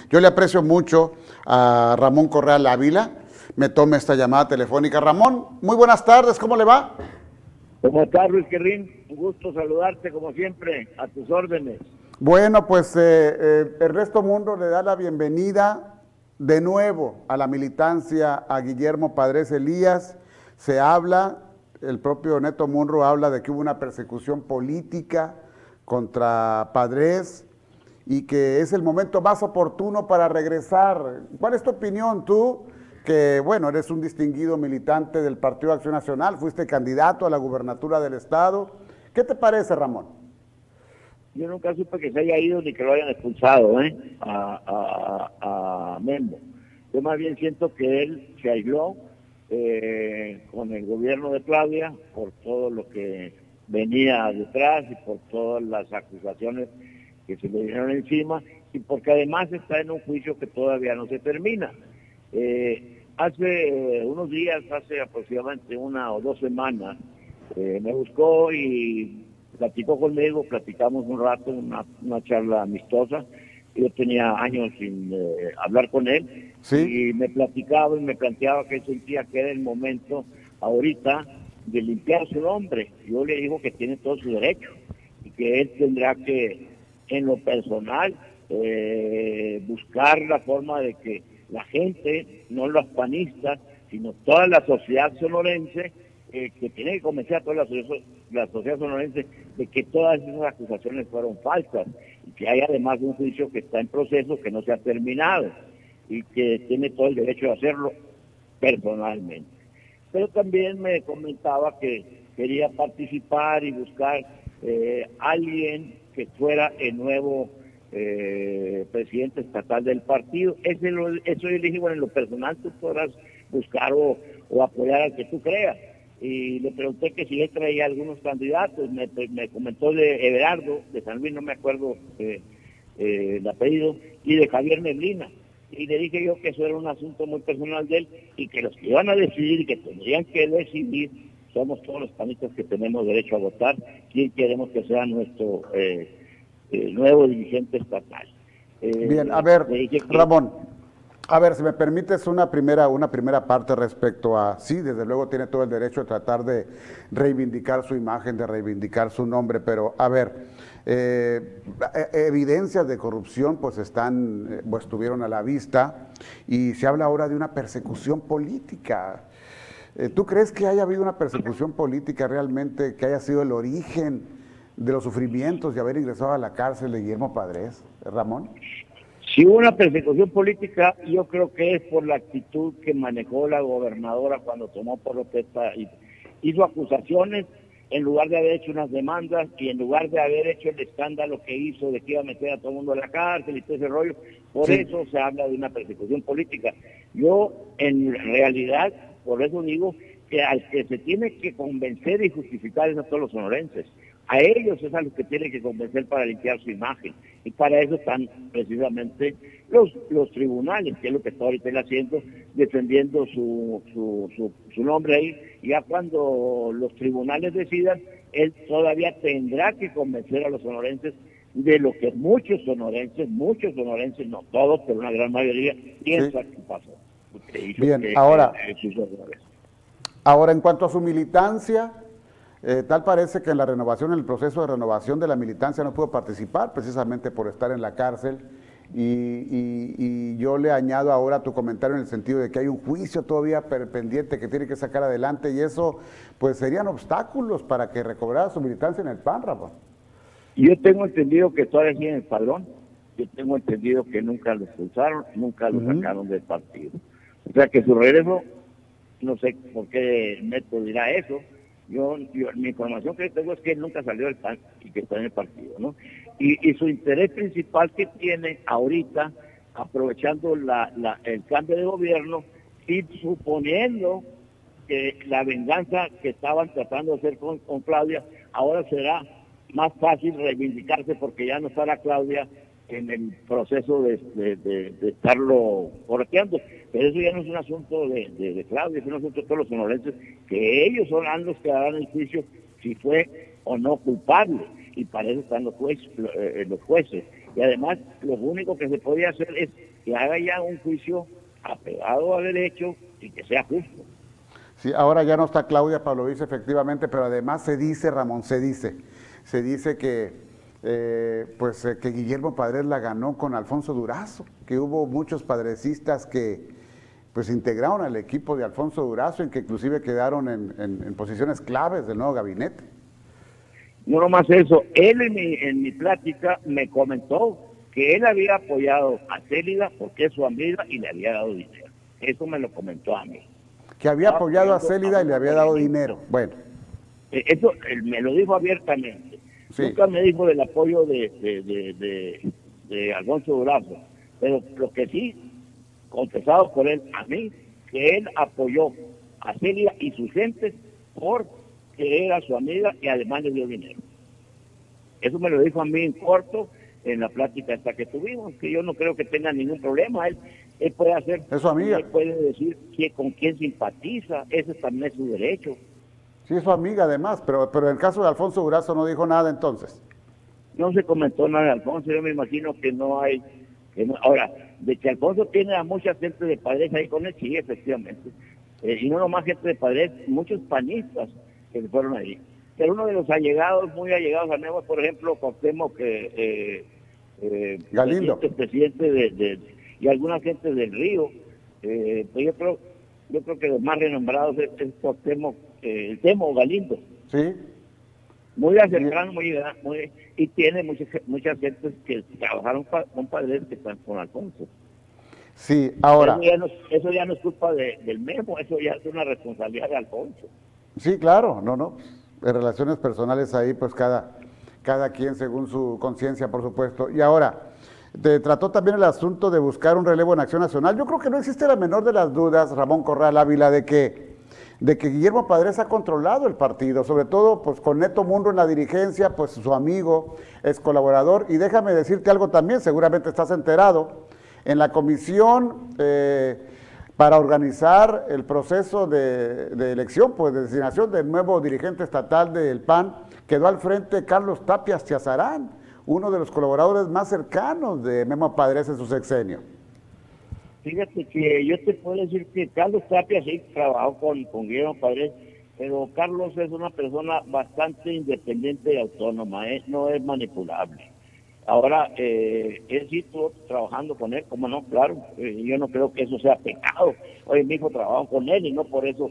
Yo le aprecio mucho a Ramón Correal Ávila, me tome esta llamada telefónica. Ramón, muy buenas tardes, ¿cómo le va? ¿Cómo estás, Luis Querrín? Un gusto saludarte, como siempre, a tus órdenes. Bueno, pues Ernesto Munro le da la bienvenida de nuevo a la militancia a Guillermo Padres Elías. Se habla, el propio Neto Munro habla de que hubo una persecución política contra Padres y que es el momento más oportuno para regresar. ¿Cuál es tu opinión tú? Que, bueno, eres un distinguido militante del Partido Acción Nacional, fuiste candidato a la gubernatura del Estado. ¿Qué te parece, Ramón? Yo nunca supe que se haya ido ni que lo hayan expulsado, a Memo. Yo más bien siento que él se aisló con el gobierno de Claudia por todo lo que venía detrás y por todas las acusaciones que se le vinieron encima y porque además está en un juicio que todavía no se termina. Hace unos días, hace aproximadamente 1 o 2 semanas, me buscó y platicó conmigo, platicamos un rato, una charla amistosa. Yo tenía años sin hablar con él, ¿sí? Y me platicaba y me planteaba que él sentía que era el momento ahorita de limpiar su nombre. Yo le digo que tiene todo su derecho y que él tendrá que, en lo personal, buscar la forma de que la gente, no los panistas, sino toda la sociedad sonorense, que tiene que convencer a toda la sociedad sonorense de que todas esas acusaciones fueron falsas y que hay además un juicio que está en proceso, que no se ha terminado y que tiene todo el derecho de hacerlo personalmente. Pero también me comentaba que quería participar y buscar alguien que fuera el nuevo presidente estatal del partido. Eso yo le dije, bueno, en lo personal tú podrás buscar o apoyar al que tú creas. Y le pregunté que si él traía algunos candidatos, me comentó de Everardo, de San Luis, no me acuerdo el apellido, y de Javier Neblina. Y le dije yo que eso era un asunto muy personal de él y que los que iban a decidir y que tendrían que decidir somos todos los panistas que tenemos derecho a votar quién queremos que sea nuestro nuevo dirigente estatal. Bien, a ver, Ramón, a ver, si me permites una primera parte respecto a, sí, desde luego tiene todo el derecho de tratar de reivindicar su imagen, de reivindicar su nombre, pero a ver, evidencias de corrupción pues estuvieron a la vista y se habla ahora de una persecución política. ¿Tú crees que haya habido una persecución política realmente que haya sido el origen de los sufrimientos de haber ingresado a la cárcel de Guillermo Padres, Ramón? Si hubo una persecución política, yo creo que es por la actitud que manejó la gobernadora cuando tomó protesta y hizo acusaciones en lugar de haber hecho unas demandas y en lugar de haber hecho el escándalo que hizo de que iba a meter a todo el mundo a la cárcel y todo ese rollo. Por eso se habla de una persecución política. Yo, en realidad, por eso digo que al que se tiene que convencer y justificar es a todos los sonorenses. A ellos es a los que tienen que convencer para limpiar su imagen. Y para eso están precisamente los tribunales, que es lo que está ahorita él haciendo, defendiendo su nombre ahí. Y ya cuando los tribunales decidan, él todavía tendrá que convencer a los sonorenses de lo que muchos sonorenses, no todos, pero una gran mayoría, piensan que pasó. Bien, ahora en cuanto a su militancia, tal parece que en el proceso de renovación de la militancia no pudo participar precisamente por estar en la cárcel y yo le añado ahora tu comentario en el sentido de que hay un juicio todavía pendiente que tiene que sacar adelante y eso pues serían obstáculos para que recobrara su militancia en el PAN, Ramón. Yo tengo entendido que todavía sigue en el padrón, yo tengo entendido que nunca lo expulsaron, nunca lo sacaron del partido. O sea que su regreso, no sé por qué Neto dirá eso. Mi información que tengo es que él nunca salió del PAN y que está en el partido, ¿no? Y su interés principal que tiene ahorita, aprovechando el cambio de gobierno y suponiendo que la venganza que estaban tratando de hacer con Claudia, ahora será más fácil reivindicarse porque ya no estará Claudia en el proceso de estarlo correteando. Pero eso ya no es un asunto de Claudia, es un asunto de todos los sonorenses, que ellos son los que harán el juicio si fue o no culpable, y para eso están los jueces. Y además, lo único que se podía hacer es que haga ya un juicio apegado a derecho y que sea justo. Sí, ahora ya no está Claudia Pavlovich efectivamente, pero además se dice, Ramón, se dice que que Guillermo Padres la ganó con Alfonso Durazo, que hubo muchos padrecistas que pues integraron al equipo de Alfonso Durazo y que inclusive quedaron en posiciones claves del nuevo gabinete. No nomás eso, él en mi plática me comentó que él había apoyado a Célida porque es su amiga y le había dado dinero. Eso me lo comentó a mí. Que había apoyado a Célida y le había dado dinero. Bueno. Eso él me lo dijo abiertamente. Sí. Nunca me dijo del apoyo de Alfonso Durazo, pero lo que sí, confesado por él a mí, que él apoyó a Célida y sus gentes porque era su amiga y además le dio dinero. Eso me lo dijo a mí en corto en la plática esta que tuvimos, que yo no creo que tenga ningún problema. Él puede hacer, es su amiga. Él puede decir con quién simpatiza, ese también es su derecho. Sí, es su amiga además, pero en el caso de Alfonso Durazo no dijo nada entonces. No se comentó nada de Alfonso, yo me imagino que no hay. Ahora, de que Alfonso tiene a mucha gente de Padres ahí con él, sí, efectivamente. Y no nomás gente de Padres, muchos panistas que se fueron ahí. Pero uno de los allegados, muy allegados a Nuevo, por ejemplo, Cuauhtémoc Galindo, presidente y alguna gente del Río, pues yo creo que los más renombrados es Cuauhtémoc, el Temo Galindo. Sí. Muy cercano, muy y tiene muchas gentes que trabajaron con Padres que están con Alfonso. Sí, ahora. Eso ya no es culpa del Memo, eso ya es una responsabilidad de Alfonso. Sí, claro, no. En relaciones personales ahí, pues cada quien según su conciencia, por supuesto. Y ahora, te trató también el asunto de buscar un relevo en Acción Nacional. Yo creo que no existe la menor de las dudas, Ramón Corral Ávila, de que Guillermo Padres ha controlado el partido, sobre todo pues con Neto Munro en la dirigencia, pues su amigo, es colaborador. Y déjame decirte algo también, seguramente estás enterado, en la comisión para organizar el proceso de elección, pues de designación del nuevo dirigente estatal del PAN, quedó al frente Carlos Tapia Chiazarán, uno de los colaboradores más cercanos de Memo Padres en su sexenio. Fíjate que yo te puedo decir que Carlos Tapia sí trabajó con Guillermo Padres, pero Carlos es una persona bastante independiente y autónoma, no es manipulable. Ahora, él sí estuvo trabajando con él, como no, claro, yo no creo que eso sea pecado. Oye, mi hijo trabajó con él y no por eso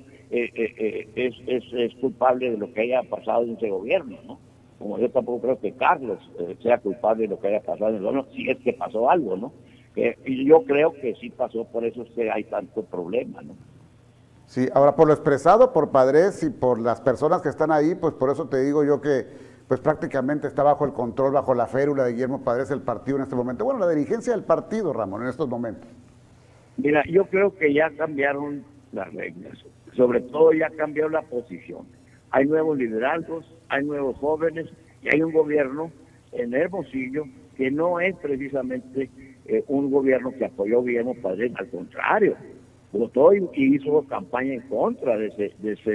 es culpable de lo que haya pasado en ese gobierno, ¿no? Como yo tampoco creo que Carlos sea culpable de lo que haya pasado en el gobierno, si es que pasó algo, ¿no? Y yo creo que sí pasó, por eso es que hay tanto problema, ¿no? Sí, ahora por lo expresado por Padres y por las personas que están ahí, pues por eso te digo yo que pues prácticamente está bajo el control, bajo la férula de Guillermo Padres el partido en este momento. Bueno, la dirigencia del partido, Ramón, en estos momentos. Mira, yo creo que ya cambiaron las reglas, sobre todo ya cambió la posición. Hay nuevos liderazgos, hay nuevos jóvenes y hay un gobierno en Hermosillo que no es precisamente un gobierno que apoyó a Guillermo Padres, al contrario, votó y hizo campaña en contra de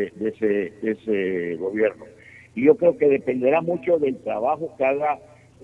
ese gobierno. Y yo creo que dependerá mucho del trabajo que haga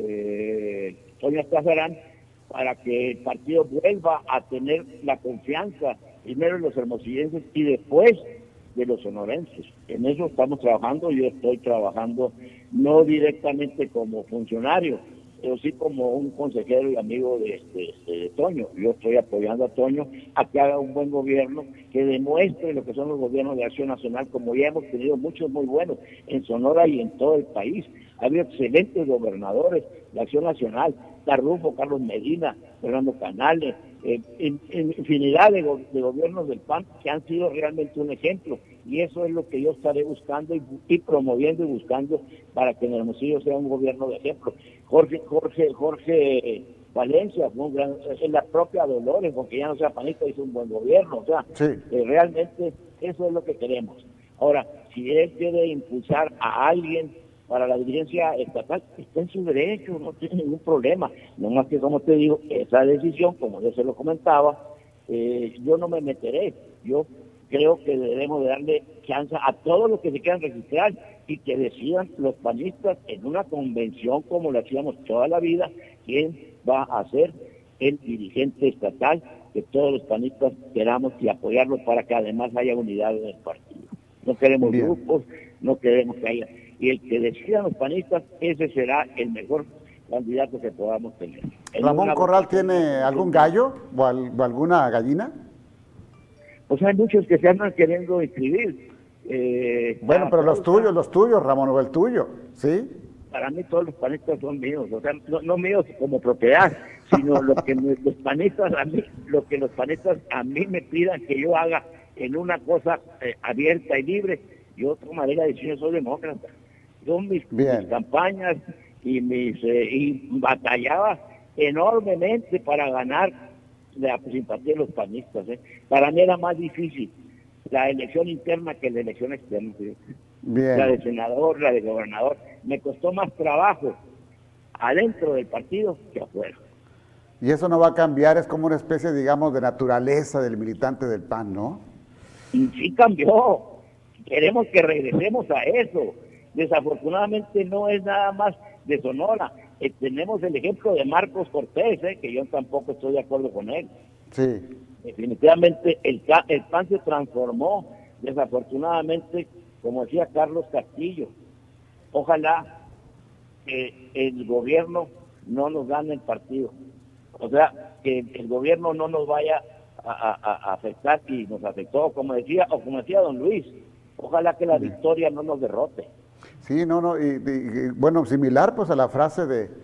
Toño Chiazarán para que el partido vuelva a tener la confianza, primero en los hermosillenses y después de los sonorenses. En eso estamos trabajando, yo estoy trabajando no directamente como funcionario, pero sí como un consejero y amigo de Toño. Yo estoy apoyando a Toño a que haga un buen gobierno, que demuestre lo que son los gobiernos de Acción Nacional, como ya hemos tenido muchos muy buenos en Sonora y en todo el país. Ha habido excelentes gobernadores de Acción Nacional, Tarrufo, Carlos Medina, Fernando Canales, infinidad de gobiernos del PAN que han sido realmente un ejemplo, y eso es lo que yo estaré buscando y promoviendo y buscando para que en Hermosillo sea un gobierno de ejemplo. Jorge Valencia fue un gran, es la propia Dolores, porque ya no sea panista, hizo un buen gobierno, o sea, sí. Realmente eso es lo que queremos. Ahora, si él quiere impulsar a alguien para la dirigencia estatal, está en su derecho, no tiene ningún problema. No más que, como te digo, esa decisión, como yo se lo comentaba, yo no me meteré. Yo creo que debemos de darle chance a todos los que se quieran registrar y que decidan los panistas en una convención como lo hacíamos toda la vida, quién va a ser el dirigente estatal que todos los panistas queramos y apoyarlo para que además haya unidad en el partido. No queremos grupos, no queremos que haya... Y el que decidan los panistas, ese será el mejor candidato que podamos tener. ¿Ramón Corral tiene algún gallo o alguna gallina? Pues hay muchos que se andan queriendo inscribir. Bueno, pero los tuyos, Ramón, o el tuyo, ¿sí? Para mí todos los panistas son míos, o sea, no míos como propiedad, sino lo que los panistas a mí me pidan que yo haga en una cosa abierta y libre. Yo tomaré la decisión, soy demócrata. Yo mis campañas y batallaba enormemente para ganar la simpatía de los panistas. Para mí era más difícil la elección interna que la elección externa. Bien. La de senador, la de gobernador. Me costó más trabajo adentro del partido que afuera. Y eso no va a cambiar, es como una especie, digamos, de naturaleza del militante del PAN, ¿no? Y sí cambió. Queremos que regresemos a eso. Desafortunadamente no es nada más de Sonora. Tenemos el ejemplo de Marcos Cortés, que yo tampoco estoy de acuerdo con él. Sí. Definitivamente el PAN se transformó, desafortunadamente, como decía Carlos Castillo. Ojalá que el gobierno no nos gane el partido. O sea, que el gobierno no nos vaya a afectar y nos afectó, como decía don Luis. Ojalá que la victoria no nos derrote. Sí, y bueno, similar pues a la frase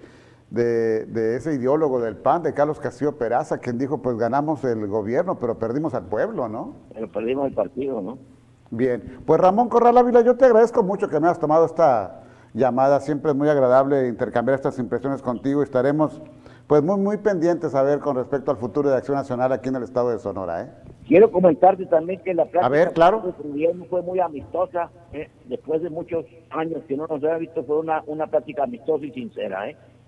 de ese ideólogo del PAN, de Carlos Castillo Peraza, quien dijo, pues ganamos el gobierno, pero perdimos al pueblo, ¿no? Pero perdimos el partido, ¿no? Bien, pues Ramón Corral Ávila, yo te agradezco mucho que me hayas tomado esta llamada, siempre es muy agradable intercambiar estas impresiones contigo y estaremos pues muy pendientes a ver con respecto al futuro de Acción Nacional aquí en el estado de Sonora, Quiero comentarte también que la plática claro. fue muy amistosa, después de muchos años que no nos había visto, fue una plática amistosa y sincera,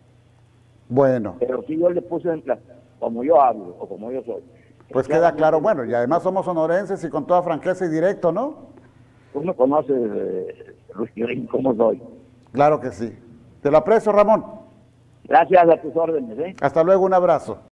Bueno. Pero sí yo le puse como yo hablo, o como yo soy. Pues queda claro, bueno, y además somos sonorenses y con toda franqueza y directo, ¿no? Tú me conoces, Luis, cómo soy. Claro que sí. Te lo aprecio, Ramón. Gracias a tus órdenes, Hasta luego, un abrazo.